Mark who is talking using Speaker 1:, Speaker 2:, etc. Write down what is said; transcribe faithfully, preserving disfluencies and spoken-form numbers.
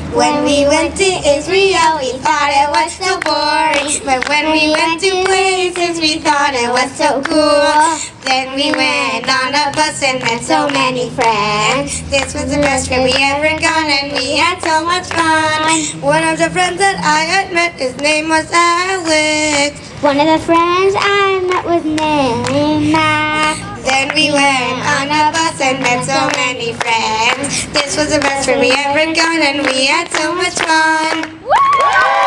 Speaker 1: When we went to Israel, we thought it was so boring. But when we went to places, we thought it was so cool. Then we went on a bus and met so many friends. This was the best trip we ever gone, and we had so much fun. One of the friends that I had met, his name was Alex.
Speaker 2: One of the friends I met was named Mac.
Speaker 1: Then we went on a bus and met so many friends. This was the best trip we ever gone, and we had so much fun.
Speaker 2: Woo!